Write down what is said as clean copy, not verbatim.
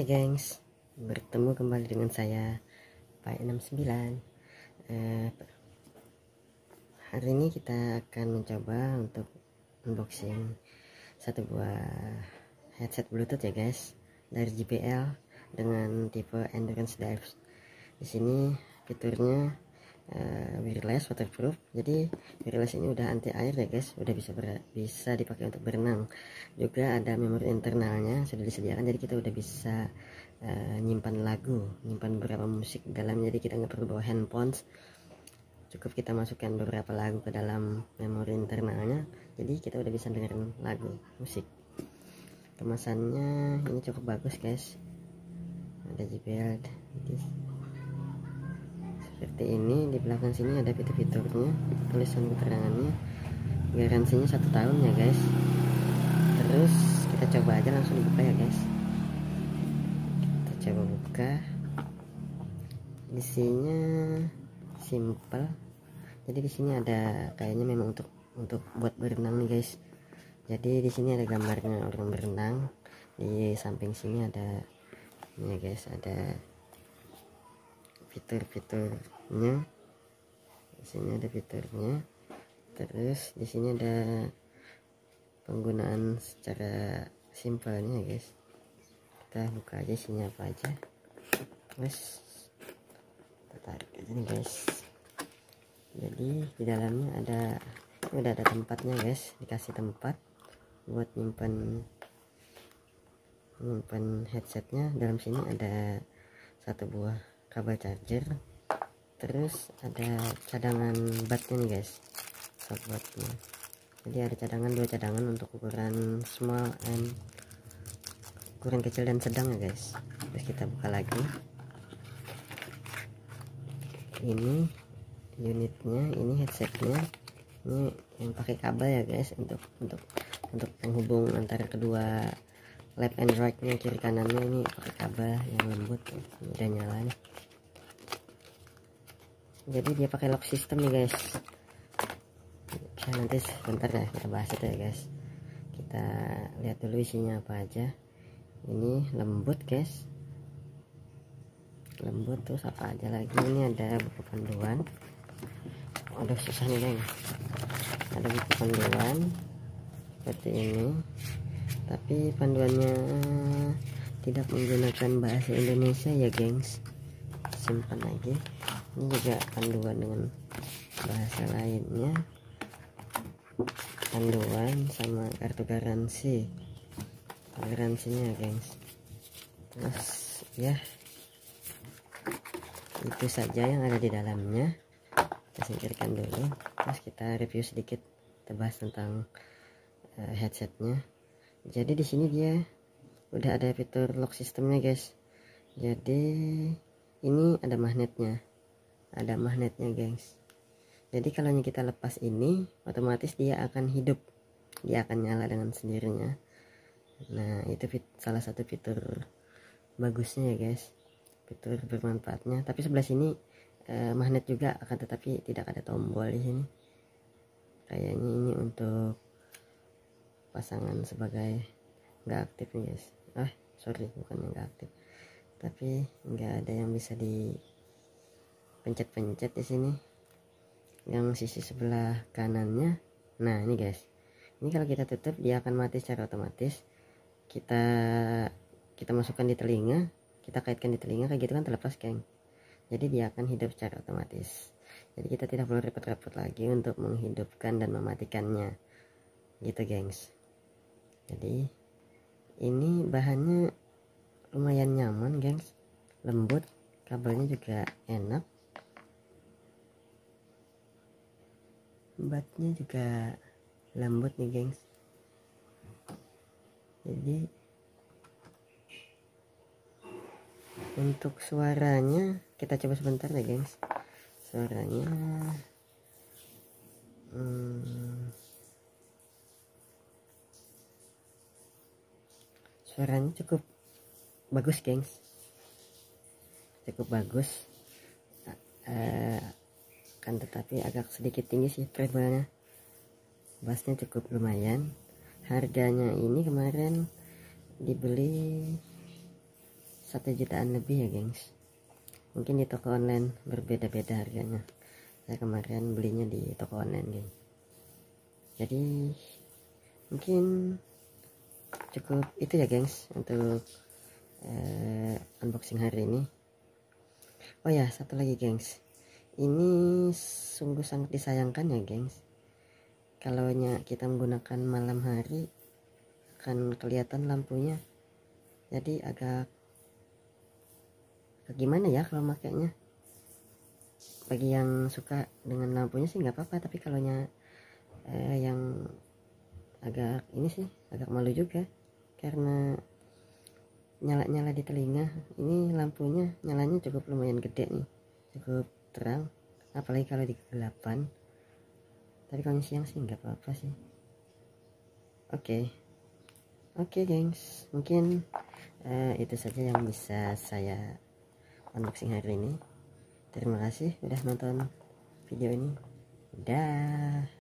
gengs, bertemu kembali dengan saya Pak 69. Hari ini kita akan mencoba untuk unboxing satu buah headset bluetooth ya guys, dari JBL dengan tipe Endurance Dive. Di sini fiturnya wireless waterproof. Jadi wireless ini udah anti air ya guys, udah bisa dipakai untuk berenang. Juga ada memori internalnya sudah disediakan, jadi kita udah bisa nyimpan lagu, nyimpan beberapa musik dalam. Jadi kita nggak perlu bawa handphone, cukup kita masukkan beberapa lagu ke dalam memori internalnya, jadi kita udah bisa dengerin lagu musik. Kemasannya ini cukup bagus guys, ada JBL seperti ini. Di belakang sini ada fitur-fiturnya, tulisan keterangannya, garansinya 1 tahun ya guys. Terus kita coba aja langsung dibuka ya guys. Kita coba buka, isinya simple. Jadi di sini ada kayaknya memang untuk buat berenang nih guys. Jadi di sini ada gambarnya orang berenang, di samping sini ada ini ya guys, ada fitur-fiturnya. Di sini ada fiturnya. Terus di sini ada penggunaan secara simpelnya ya guys. Kita buka aja isinya apa aja. Terus kita tarik aja nih guys. Jadi di dalamnya udah ada tempatnya guys, dikasih tempat buat nyimpan headsetnya. Dalam sini ada satu buah kabel charger, terus ada cadangan batnya nih guys, softbatnya. Jadi ada dua cadangan untuk ukuran small and ukuran kecil dan sedang ya guys. Terus kita buka lagi, ini unitnya, ini headsetnya, ini yang pakai kabel ya guys, untuk penghubung antara kedua left and right nya, kiri kanannya. Ini pakai kabel yang lembut, udah nyala nih. Jadi dia pakai lock system nih guys. Oke, nanti sebentar ya kita bahas itu ya guys. Kita lihat dulu isinya apa aja. Ini lembut guys, lembut. Terus apa aja lagi, ini ada buku panduan. Aduh susah nih guys, ada buku panduan seperti ini, tapi panduannya tidak menggunakan bahasa Indonesia ya gengs. Simpan lagi. Ini juga panduan dengan bahasa lainnya, panduan sama kartu garansinya gengs. Terus ya itu saja yang ada di dalamnya. Kita singkirkan dulu, terus kita review sedikit, kita bahas tentang headsetnya. Jadi di sini dia udah ada fitur lock systemnya guys. Jadi ini ada magnetnya gengs. Jadi kalau kita lepas ini, otomatis dia akan hidup, dia akan nyala dengan sendirinya. Nah itu salah satu fitur bagusnya ya guys, fitur bermanfaatnya. Tapi sebelah sini magnet juga, akan tetapi tidak ada tombol di sini. Kayaknya ini untuk pasangan sebagai nggak aktif nih guys. Sorry, bukannya nggak aktif, tapi nggak ada yang bisa dipencet-pencet di sini. Yang sisi sebelah kanannya, nah ini guys, ini kalau kita tutup dia akan mati secara otomatis. Kita masukkan di telinga, kita kaitkan di telinga kayak gitu kan, terlepas geng. Jadi dia akan hidup secara otomatis. Jadi kita tidak perlu repot-repot lagi untuk menghidupkan dan mematikannya gitu gengs. Jadi ini bahannya lumayan nyaman gengs, lembut, kabelnya juga enak, batnya juga lembut nih gengs. Jadi untuk suaranya kita coba sebentar ya gengs. Suaranya cukup bagus gengs, cukup bagus. Kan tetapi agak sedikit tinggi sih treble-nya. Bassnya cukup lumayan. Harganya ini kemarin dibeli 1 jutaan lebih ya gengs. Mungkin di toko online berbeda-beda harganya. Saya kemarin belinya di toko online geng. Jadi mungkin cukup itu ya gengs untuk unboxing hari ini. Oh ya, satu lagi gengs, ini sungguh sangat disayangkan ya gengs, kalau kita menggunakan malam hari akan kelihatan lampunya. Jadi agak gimana ya kalau makainya. Bagi yang suka dengan lampunya sih nggak apa-apa, tapi kalau yang agak ini sih agak malu juga, karena nyala-nyala di telinga. Ini lampunya nyalanya cukup lumayan gede nih, cukup terang, apalagi kalau di kegelapan. Tapi kalau siang sih nggak apa-apa sih. Oke gengs, mungkin itu saja yang bisa saya unboxing hari ini. Terima kasih udah nonton video ini. Dah.